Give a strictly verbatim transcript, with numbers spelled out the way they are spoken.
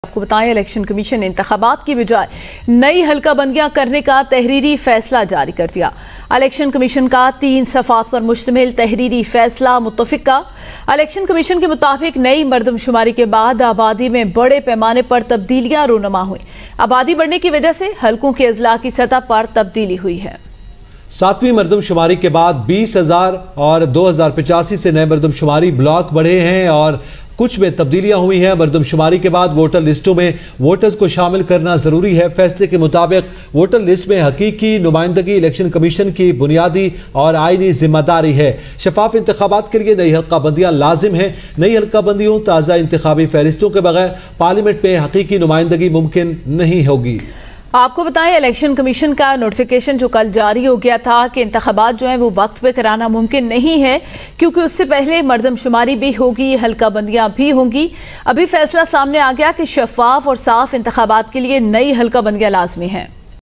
आपको बताएं, election commission ने इंतखाबात की बजाय नई हल्का बंदियां करने का तहरीरी फैसला जारी कर दिया। इलेक्शन कमीशन का तीन सफात पर मुश्तमिल तहरीरी फैसला मुत्तफिका। इलेक्शन कमीशन के मुताबिक नई मरदमशुमारी के बाद आबादी में बड़े पैमाने पर तब्दीलियां रूनुमा हुई। आबादी बढ़ने की वजह से हल्कों के अजला की सतह पर तब्दीली हुई है। सातवीं मरदमशुमारी के बाद बीस हजार और दो हजार पचासी से नए मरदमशुमारी ब्लॉक बढ़े हैं और कुछ में तब्दीलियां हुई हैं। मरदमशुमारी के बाद वोटर लिस्टों में वोटर्स को शामिल करना जरूरी है। फैसले के मुताबिक वोटर लिस्ट में हकीकी नुमाइंदगी इलेक्शन कमीशन की बुनियादी और आईनी जिम्मेदारी है। शफाफ इंतखाबात के लिए नई हल्का बंदियां लाजिम है। नई हल्का बंदियों ताज़ा इंतखाबी फहरिस्तों के बगैर पार्लियामेंट में हकीकी नुमाइंदगी मुमकिन नहीं होगी। आपको बताएं, इलेक्शन कमीशन का नोटिफिकेशन जो कल जारी हो गया था कि इंतखाबात जो है वो वक्त पे कराना मुमकिन नहीं है, क्योंकि उससे पहले मरदमशुमारी भी होगी, हल्का बंदियां भी होंगी। अभी फैसला सामने आ गया कि शफाफ और साफ इंतखाबात के लिए नई हल्का बंदियां लाजमी हैं।